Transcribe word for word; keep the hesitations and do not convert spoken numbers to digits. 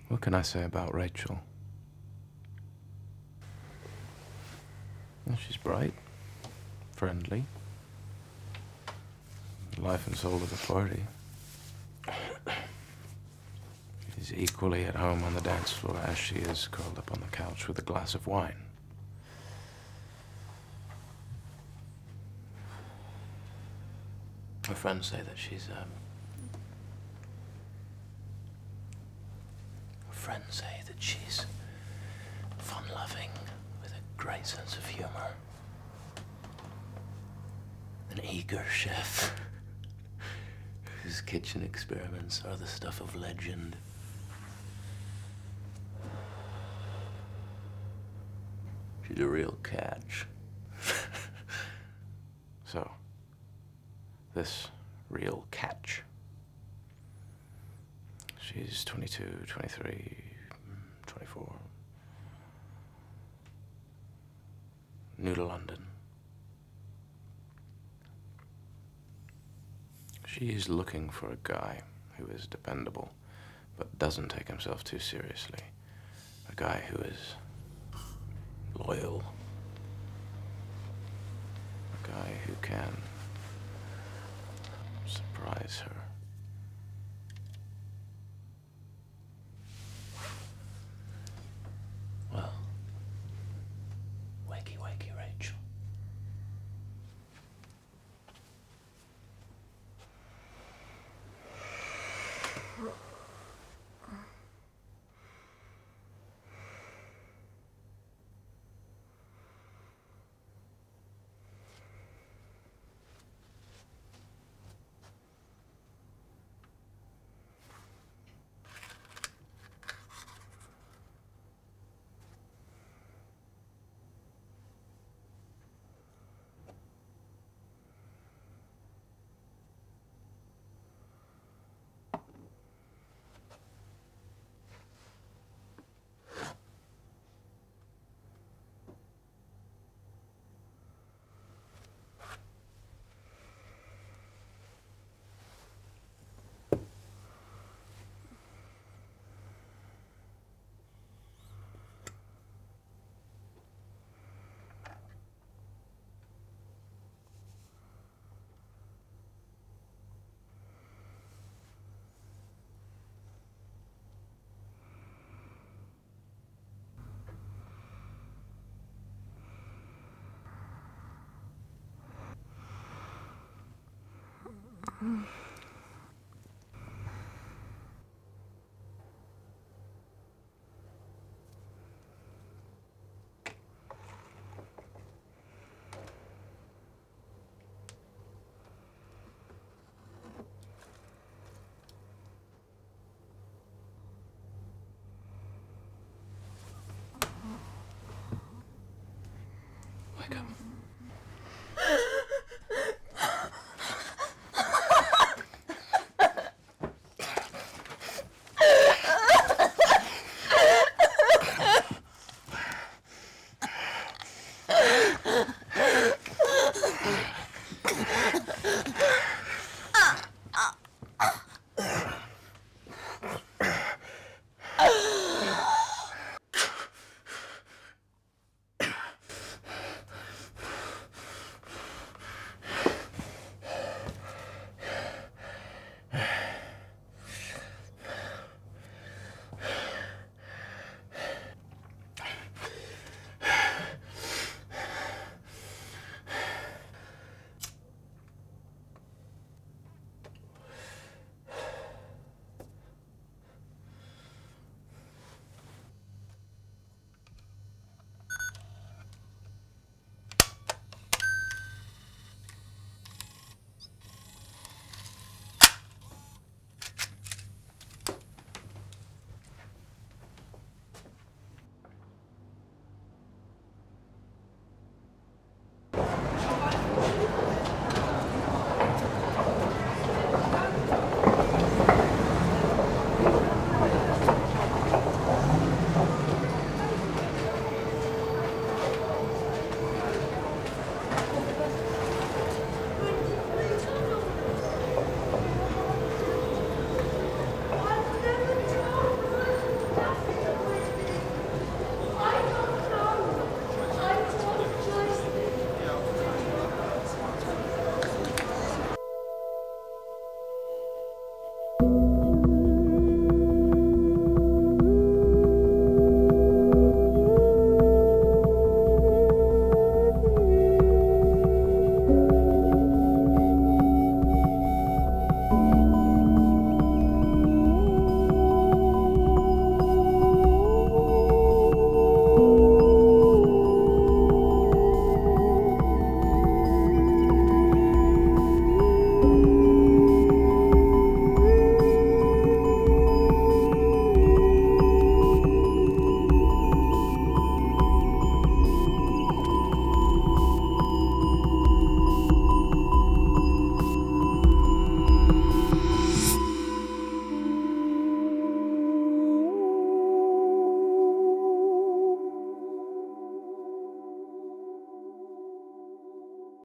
What can I say about Rachel? Well, she's bright, friendly, life and soul of the party. She's equally at home on the dance floor as she is curled up on the couch with a glass of wine. Her friends say that she's, um... Her friends say that she's fun-loving with a great sense of humor. An eager chef whose kitchen experiments are the stuff of legend. She's a real catch. So, this real catch. She's twenty-two, twenty-three, twenty-four. New to London. She's looking for a guy who is dependable, but doesn't take himself too seriously. A guy who is loyal. A guy who can surprise her. Well, wakey, wakey, Rachel. Mm.